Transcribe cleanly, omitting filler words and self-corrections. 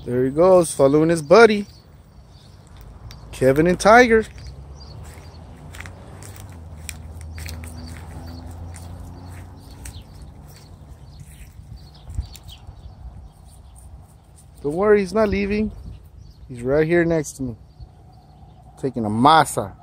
There he goes, following his buddy, Kevin and Tiger. Don't worry, he's not leaving. He's right here next to me, taking a masa.